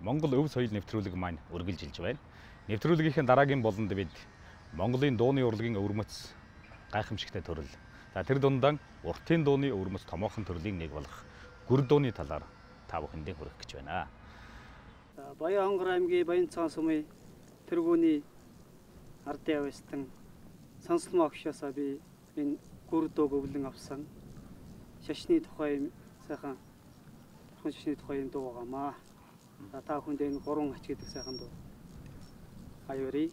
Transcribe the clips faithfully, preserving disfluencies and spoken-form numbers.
Монгол өв соёл нэвтрүүлэг маань үргэлжилж байна. Нэвтрүүлгийнхээ дараагийн болонд бид Монголын дууны урлагийн өвөрмөц гайхамшигтай төрөл. За тэр дундаа уртын дууны өвөрмөц томоохон төрлийн нэг болох гүр дууны талаар та бүхэндээ хүргэх гэж байна. За Баян-Хонгор аймгийн Баян-Цаан сумын тэргүүний ардын авьяастан Санслмаа огшоосоо би энэ гүр дууг өвлөн авсан. Шашны тухай сайхан бурхан шашны тухай юм дуу байгаамаа. За та бүхэнд энэ гурван ач гэдэг сайхан дуу аюурий.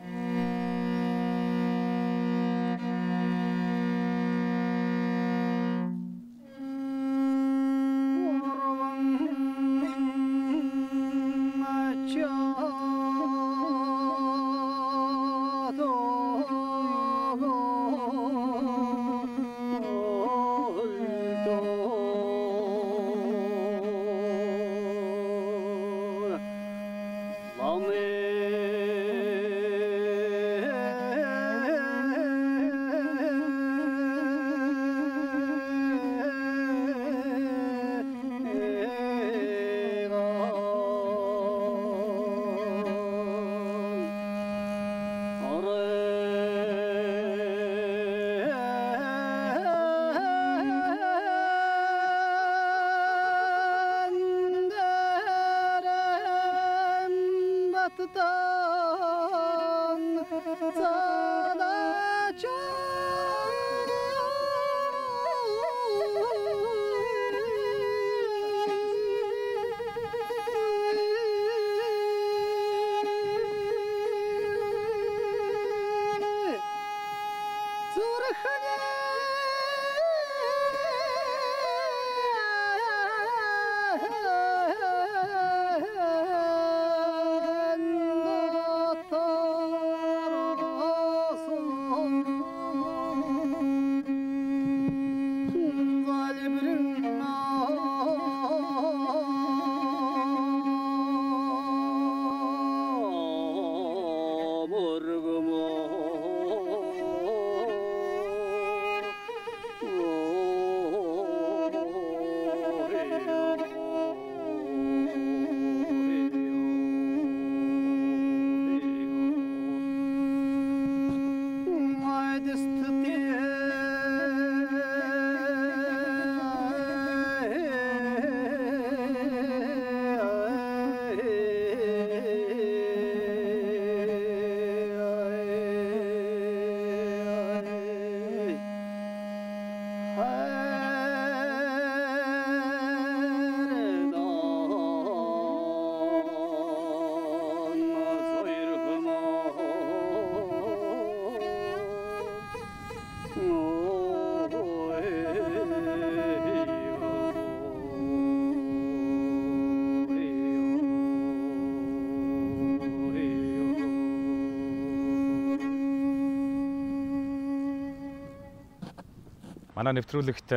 Манай нэвтрүүлэгт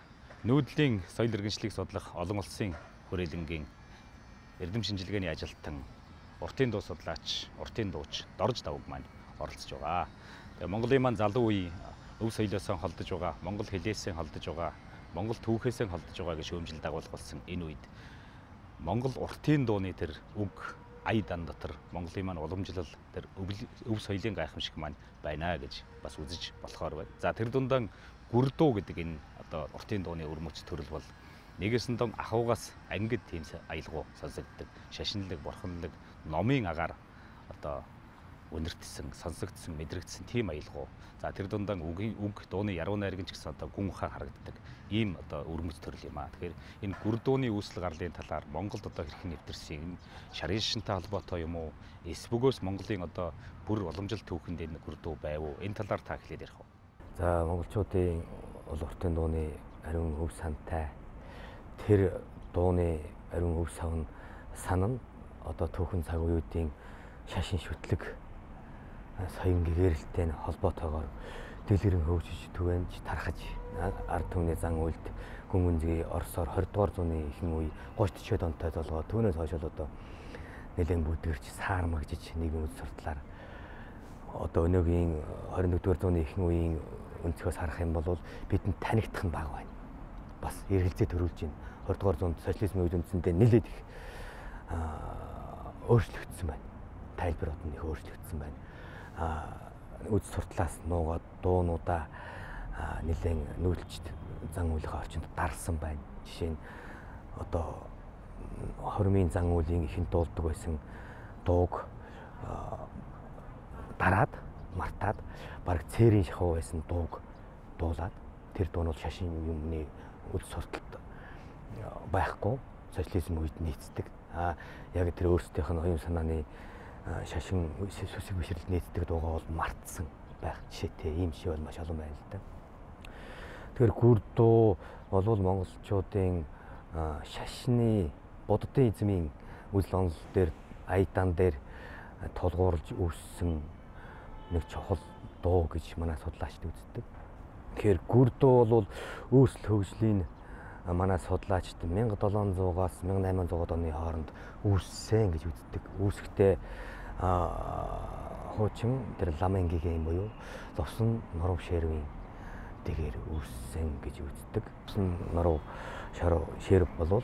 нүүдлийн соёл иргэншлийг судлах олон улсын хүрээлэнгийн эрдэм шинжилгээний ажилтан уртын дуу судлаач, уртын дууч Дорж Давг маань оролцож байгаа. Тэгээ Монголын маань залуу үе өв соёлоос холдож байгаа, монгол хэлээс холдож байгаа, монгол түүхээс холдож байгаа гэж шүүмжил дагуулсан энэ үед монгол уртын дууны тэр үг ая дан дотор Монголын маань уламжлал тэр өв соёлын гайхамшиг маань байна гэж бас үзэж болохоор байна. За тэр дундаа гүр дуу гэдэг энэ одоо уртын дууны өвөрмөц төрөл бол нэгэсэндээ ахуугаас ангид тийм аялгау сонсогддог, шашинлаг, бурханлаг, номын агаар одоо үнэртсэн, сонсогдсон, мэдрэгдсэн тийм аялгау. За тэр дундаа үгийн үг, дууны яруу найраг ч гэсэн одоо гүн ухаан харагддаг ийм одоо өвөрмөц төрөл юм аа. Тэгэхээр энэ гүр дууны үүсэл гарлын талаар Монголд одоо хэрхэн нэвтэрсэн, шарын шашинтай холбоотой юм уу? Эсвгөөс Монголын одоо бүр уламжлалт түүхэнд энэ гүр дуу байв уу? Энэ талаар та хэлээд ярих уу? За монголчуудын уртын дууны ариун өв сантай тэр дууны ариун өв савн сан нь одоо түүхэн цаг үеүүдийн шашин шүтлэг соён гэгэрэлтэй холбоотойгоор дэлгэрэн хөгжиж түвэнж тархаж ард түмний зан үйлд хүмүүнзгийн Оросоор двадцать дугаар зууны ихэнх үе тридцать төчөөд онтой толгой түүнээс хойш одоо нэлээд бүдгэрч саармагжиж нийгэм үйл сурталаар одоо өнөөгийн двадцать нэгдүгээр зууны ихэнх үеийн өнцгөөс харах юм бол бидэнд танигдах нь бага байна. Бас эргэлзээ төрүүлж байна. двадцать дугаар зуунд социализмын үед үндсэндээ нэлээд их өөрчлөгдсөн байна. Тайлбарууд нь их өөрчлөгдсөн байна. Үз суртлаас нуугаад дуунуудаа нэлээд нүүлжид зан үйлийнхээ орчинд дарсан байна. Жишээ нь одоо хоримын зан үйлийн ихэнд дуулдаг байсан дууг дараад мартаад бараг цээрийн шахуу байсан дууг дуулаад тэр дуунууд шашин юмны үл сурталт байхгүй социализм үед нийцдэг. А яг тэр өөрсдийнх нь оюун санааны шашин сүсэг бишрэлд нийцдэг дуугаа бол мартсан байх жишээтэй ийм шиг бол маш олон байна л да. Тэгэхээр гүр дуу болвол монголчуудын шашны буддын эзмийн үйл онол дээр аядан дээр тулгуурлаж үүссэн нэг чухал дуу гэж манай судлаачид үздэг. Тэгэхээр гүр дуу бол өөрсдөл хөгжлийн манай судлаачид мянга долоон зуугаас мянга найман зуун оны хооронд үүссэн гэж үздэг. Үүсэхдээ хуучин тэр ламенгийн буюу ловсон норов шервийн дэгээр үүссэн гэж үздэг. Ловсон норов шерв болвол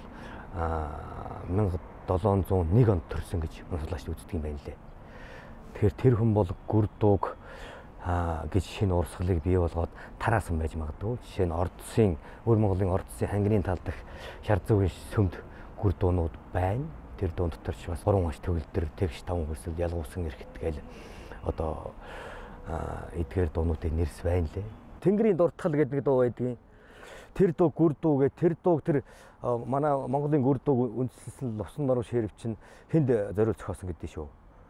мянга долоон зуун нэг онд төрсөн гэж манай судлаачид үздэг юм байна лээ. Тэгэхээр тэр хүн бол гүр дууг гэж шинэ урсгалыг бий болгоод тараасан байж магадгүй. Жишээ нь Ордсын, өвөр Монголын Ордсын хангины тал дах шар зүгийн сүмд гүр дуунууд байна. Тэр дуун дотор ч бас гурван аж төгөлдөр тэгш таван хүсэл ялгуусан эрхтгээл одоо эдгээр дуунуудын нэрс байна лээ. Тэнгэрийн дуртгал гэдэг нэг дуу байдгийн. Тэр дуу гүр дуу гэ тэр дууг тэр манай Монголын гүр дууг үндэслэн ловсон норов ширв чинь хэнд зориулж зохиосон гэдэг шүү.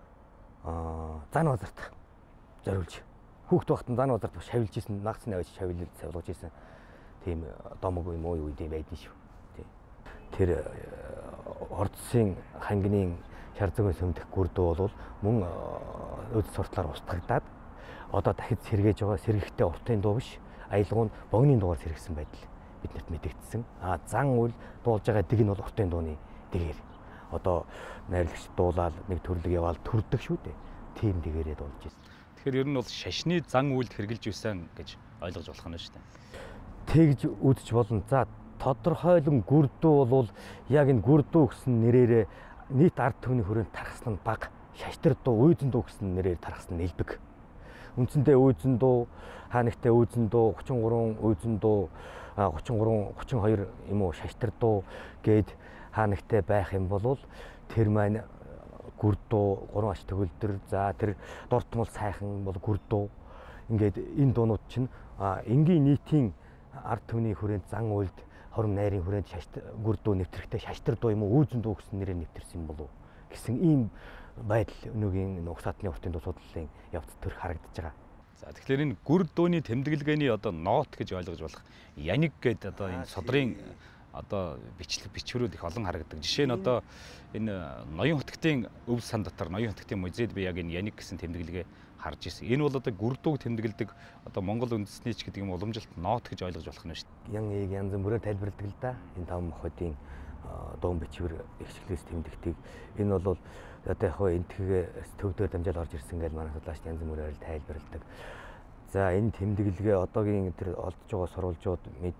Аа зан базарт зориулж хүүхд багтан зан базарт шавилж исэн нагцны авч шавилж савлуулж исэн тийм домог юм уу юу юм байдэн шүү. Тэр Ордсын хангины шар зүгийн сүмдэх гүр дуу бол мөн үд суртлаар устгагдаад одоо дахид сэргээж байгаа сэргэхтэй уртын дуу биш аялгаунд богны дуугаар сэргсэн байдал биднэрт мэдэгдсэн. А зан үйл дуулж байгаа дэг нь бол уртын дууны дэгээр. Одоо найрлагч дуулаад нэг төрлөг яваал төрдөг шүү дээ. Тийм дэгээрээ дуулж ирсэн. Тэгэхээр ер нь бол шашны зан үйлд хэрглэж байсан гэж ойлгож болох нь шүү дээ. Тэгж үзэж болно. За тодорхойлон гүр дуу бол яг энэ гүр дуу гэсэн нэрээрээ нийт ард түмний хүрээнд тархсан нь бага. Шаштир дуу, уйзен дуу гэсэн нэрээр тархсан нь элбэг. Үндсэндээ уйзен дуу, хаанигтай уйзен дуу, гучин гурван уйзен дуу, гучин гурван, гучин хоёр юм уу шаштир дуу гээд хаанигтай байх юм бол тэр маань гүр дуу, гурван ач төгөлдөр, за тэр дуртмал сайхан бол гүр дуу. Ингээд энэ дуунууд чинь энгийн нийтийн ард түмний хүрээнд зан үйлд хором найрын хүрээнд шаштир гүр дуу нэвтрэхтэй шаштир дуу юм уу уйзен дуу гэсэн нэрээр нэвтэрсэн юм болов гэсэн ийм байдал өнөөгийн угсаатны уртын дуу судлалын явц төр харагдаж байгаа. За тэгэхээр энэ гүр дууны тэмдэглэгээний одоо нот гэж ойлгож болох яник гэдэг одоо энэ содрын одоо бичлэг бичвэрүүд их олон харагддаг. Жишээ нь одоо энэ ноён хотгтын өв сан дотор ноён хотгтын музейд би яг энэ яник гэсэн тэмдэглэгээ харж ирсэн. Энэ бол одоо гүр дууг тэмдэглэдэг одоо Монгол үндэснийч гэдэг юм уламжилт нот гэж ойлгож болох нь шүү дээ. Ян ийг янз бүрээр тайлбарладаг л да. Энэ таван мохотын дуун бичвэр ихчлээс тэмдэгтийг энэ бол одоо яг хөө энтхгээ төвдөр дамжаал орж ирсэн гэж манай судлаач янз бүрээр тайлбарладаг. За энэ тэмдэглэгээ одоогийн тэр олдж байгаа сурвалжууд мэд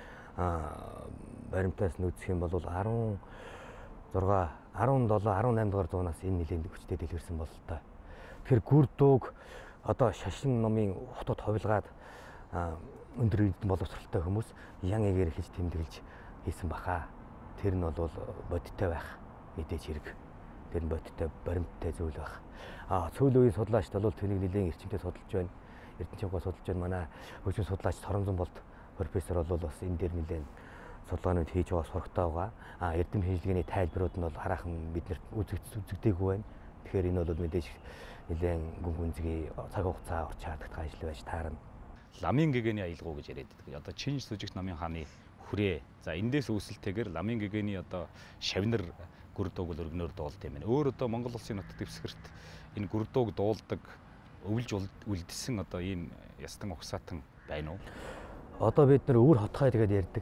баримтаас нүүцэх юм бол арван зураг, арван долоо, арван наймд дугаар зуунаас энэ нэлээд хүчтэй дэлгэрсэн бол та. Тэгэхээр гүр дууг одоо шашин номын хотод хувилгаад өндөр эдэн боловсралтай хүмүүс ян эгээр хийж тэмдэглэж хийсэн баха. Тэр нь бол бодиттой байх мэдээж хэрэг. Тэр нь бодиттой баримттай зүйл байх. А сүүлийн үеийн судлаачд бол тэрийг нэлээд эрчимтэй судалж байна. Эрдэнэчнийхөө судалж байна. Манай хөгжим судлаач Соронзон болт профессор бол бас энэ дээр нэлээд судалгаанууд хийж байгаа сурагтай байгаа. А эрдэм шинжилгээний тайлбарууд нь бол хараахан биднэрт үзэгдээгүй байна. Тэгэхээр энэ бол мэдээж нэлээд гүн гүнзгий цаг хугацаа орч чаддаг ажил байж таарна. Ламын гэгэний аялгау гэж яриад байдаг. Одоо Чин сүжигт намын хааны хүрээ. За эндээс үүсэлтэйгээр ламын гэгэний одоо шавнар гүр дууг өргөнөөр дуулд юм байна. Өөр одоо Монгол улсын нутаг дэвсгэрт энэ гүр дууг дуулдаг өвлж үлдсэн одоо ийм ястан угсаатан байна уу? Одоо бид нар өвөр хотгой тэгээд ярьдаг.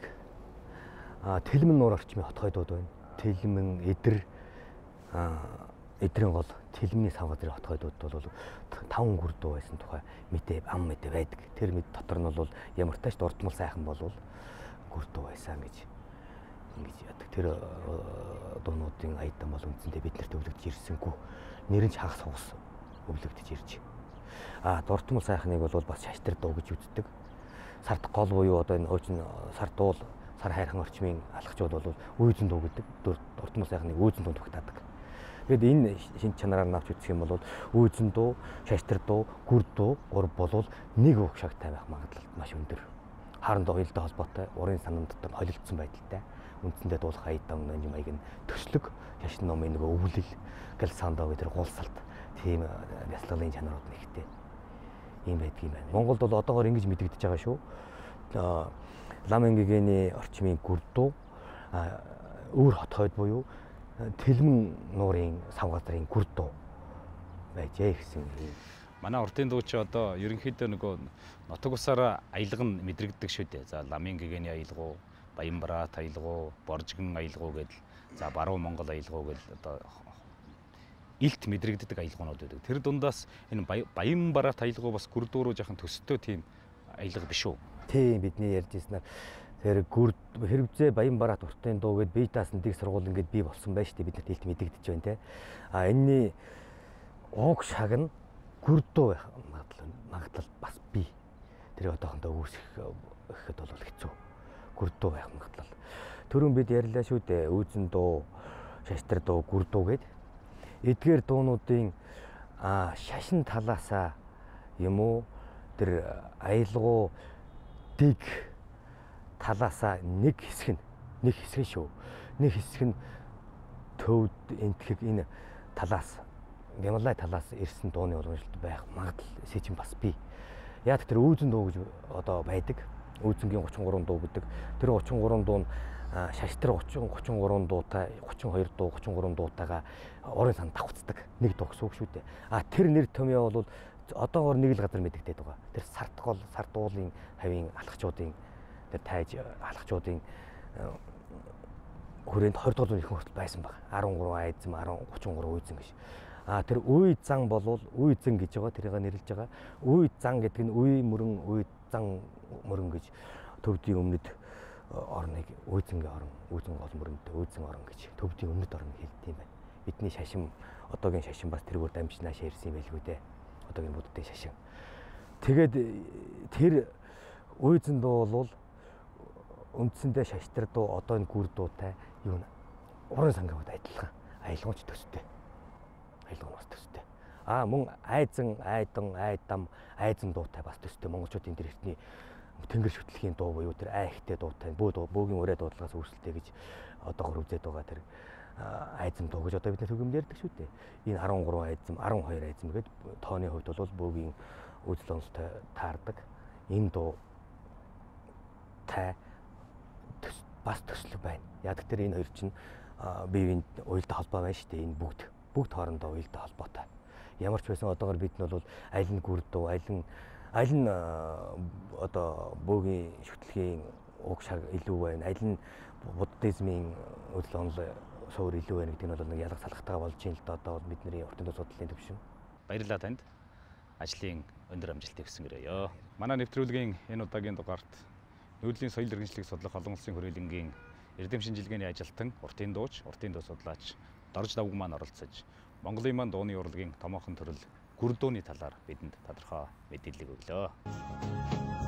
А тэлмэн нуур орчмын хотгойдууд байна. Тэлмэн, эдэр, а эдрийн гол тэлмний сав газрын хотгойдууд бол таван гүр дуу байсан тухай мэдээ ам мэдээ байдаг. Тэр мэд дотор нь бол ямар тач дурдмал сайхан болвол гүр дуу байсан гэж ингэж яадаг. Тэр дуунуудын аядан бол үндсэндээ бид нарт өвлөгдөж ирсэнгүй. Нэр нь ч хагас хугас өвлөгдөж ирж. А дуртмал сайхныг бол бас Шасtir дуу гэж үздэг. Сард гол буюу одоо энэ хуучин сар дуул, сар хайрхан орчмын алхачуд бол Uizen дуу гэдэг. Дуртмал сайхныг Uizen дуунд багтаадаг. Тэгэд энэ шинж чанараар навч үзэх юм бол Uizen дуу, Shastir дуу, гүр дуу гур болвол нэг угшаагтай байх магадлал маш өндөр. Хаорондоо хоёултай холбоотой, урын санамд дотор холилдсон байдалтай. Үндсэндээ дуулах аядан нэмж маяг нь төслөг шашин номын нөгөө өвлөл, галсандоо гэдэг гулсалт тийм яслаглын чанарууд нэгтэй. Ийм байдгийг байна. Монголд бол одоогоор ингэж мэдэгдэж байгаа шүү. Ламэнгэгийн орчмын гүр дуу, өөр хот хойд буюу Тэлмэн нуурын савгазрын гүр дуу байжээ гэсэн юм. Манай уртын дуу чи одоо ерөнхийдөө нөгөө нутаг усаараа аялга нь мэдрэгддэг шүү дээ. За Ламэнгэгийн аялгуу, Баянбарат аялгуу, Боржгон аялгуу гэдэл за Баруун Монгол аялгуу гэдэл одоо илт мэдрэгддэг аялгуунууд байдаг. Тэр дундаас энэ Баянбарат аялгуу бас гүр дуу руу жоохон төстэй тийм аялга биш үү? Тийм бидний ярьж ирснээр тэр гүр хэрэгцээ Баянбарат уртын дуу гэд бие даасан дэг сургууль ингээд бий болсон байж тээ бид нарт илт мэдэгдэж байна те. А энэний уг шаг нь гүр дуу байх магадлал магадлал бас бий. Тэр одоохондоо үүсэх гэхэд бол хэцүү. Гүр дуу байх магадлал. Түрүүн бид ярьлаа шүү дээ. Uizen дуу, Shastir дуу, гүр дуу гэд. Эдгээр дуунуудын а шашин талаасаа юм уу тэр аялгуу дэг талаасаа нэг хэсэг нь нэг хэсэг шүү. Нэг хэсэг нь төвд энтгэг энэ талаас Гималай талаас ирсэн дууны уламжлалт байх магадлал сэжин бас бий. Яг тэр Uizen дуу гэж одоо байдаг. Uizen-гийн гучин гурван дуу гэдэг. Тэр гучин гурван дуу нь Shastir гучин гурван дуутай, гучин хоёр дуу, гучин гурван дуутайгаа урын сан давхцдаг. Нэг дуу гэсэн үг шүү дээ. А тэр нэр томьёо бол одоогоор нэг л газар мэдэгдээд байгаа. Тэр сарт гол, сарт уулын хавийн алхачуудын тэр тайж алхачуудын хүрээнд хоёр дахь зууны их хүртэл байсан баг. арван гурван айзм, гучин гурван Uizen гэж. А тэр Uizen болвол Uizen гэж байгаа тэрийг нэрлэж байгаа. Uizen гэдэг нь үе мөрөн Uizen мөрөн гэж төвдийн өмнөд орныг Uizen-гийн орн, Uizen гол мөрөнтэй Uizen орн гэж төвдийн өмнөд орн хэлдэг юм байна. Бидний шашин одоогийн шашин бас тэргээр дамжнаа ширсэн юм байлгүй дээ. Одоогийн буддын шашин. Тэгээд тэр Uizen дуу бол үндсэндээ Shastir дуу одоо энэ гүр дуутай юу н уран сангамд адилхан аялгуунч төстэй. Аялгуун бас төстэй. А мөн айзан, айдан, айдам, айзан дуутай бас төстэй. Монголчуудын тэр эртний тэнгэр шүтлэгийн дуу буюу тэр айхтэй дуутай бөө бөөгийн өрөө дуудлагаас үүсэлтэй гэж одоогор үзээд байгаа тэр айзан дуу гэж одоо бид төгөмд ярьдаг шүү дээ. Энэ арван гурван айзан, арван хоёр айзан гэдэг тооны хувьд бол бөөгийн үзэл онцтой таардаг. Энэ дуу тай бас төслөг байна. Яг тэр энэ хоёр чинь биеийн уялдаа холбоо байна шүү дээ. Энэ бүгд бүгд хоорондоо уялдаа холбоотой. Ямар ч байсан одоогор бид нь бол аль нь гүр дуу, аль нь аль нь одоо бөөгийн шүтлэгийн уг шаг илүү байна, аль нь буддизмын үзэл онол суур илүү байна гэдэг нь бол нэг ялга салхтайгаа болж юм л да одоо бидний уртын дуу судлалын төвшин. Баярлалаа танд. Ажлын өндөр амжилтыг хүсэнгэрье. Манай нэвтрүүлгийн энэ удаагийн дугаарт нүүдлийн соёл иргэншлийг судлах олон улсын хүрээлэнгийн эрдэм шинжилгээний ажилтан, уртын дууч, уртын дуу судлаач Дорж давг маань оролцож Монголын маань дууны урлагийн томоохон төрөл гүр дууны талаар бидэнд тодорхой мэдээлэл өглөө.